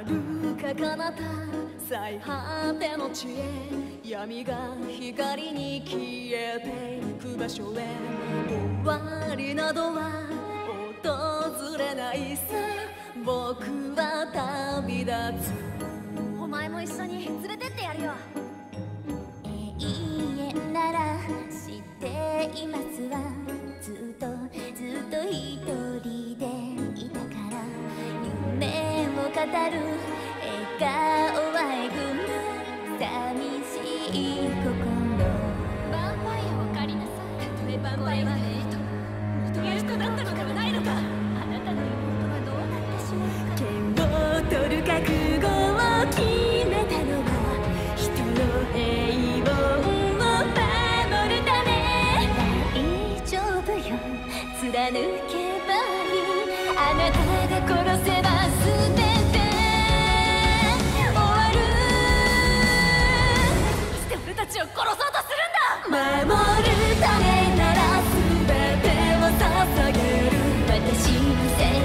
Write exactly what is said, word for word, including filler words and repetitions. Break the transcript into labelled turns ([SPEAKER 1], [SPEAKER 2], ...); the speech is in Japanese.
[SPEAKER 1] 遥か彼方最果ての地へ闇が光に消えてゆく場所へ終わりなどは訪れないさ僕は旅立つお前も一緒に連れてってやるよ
[SPEAKER 2] 永遠なら知っていますわずっとずっと一人でいたから夢を語る笑顔はえぐむ寂しい心ヴァンパイアを借りなさいたとえヴァンパイアがいいと元の人だったのではないのかあなたの妹はどうなってしまうか剣を取る覚悟を決めたのは人の平凡を守るため大丈夫よ貫けばいいあなたが殺せば全て終わるどうして俺たちを殺そうとするんだ守るためなら全てを捧げる私のせい